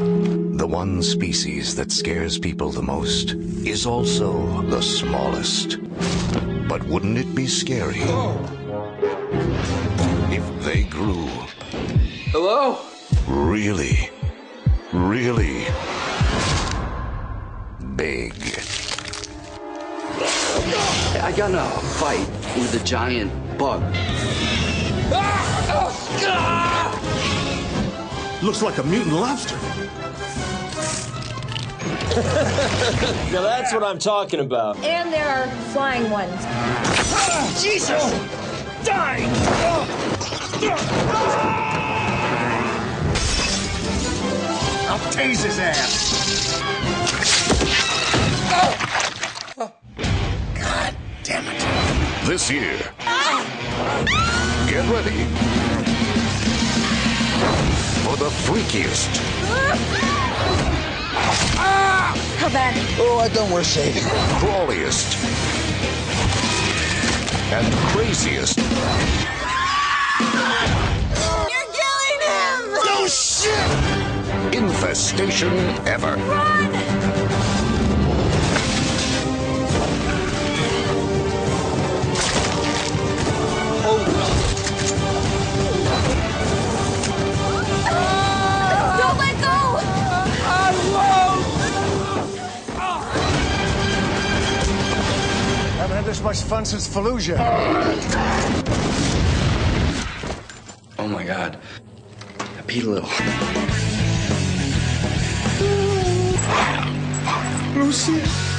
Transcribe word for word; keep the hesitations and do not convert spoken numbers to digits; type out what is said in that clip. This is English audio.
The one species that scares people the most is also the smallest. But wouldn't it be scary if they grew? Hello? Really, really big. I got in a fight with a giant bug. Looks like a mutant lobster. Now that's what I'm talking about. And there are flying ones. Jesus! Die! I'll tase his ass. God damn it. This year, get ready for the freakiest, How bad? Oh, I don't wear shaving. crawliest, and craziest You're killing him! Oh, shit! infestation ever. Don't let go! Haven't had this much fun since Fallujah. Oh my god. I peed a little. Lucy.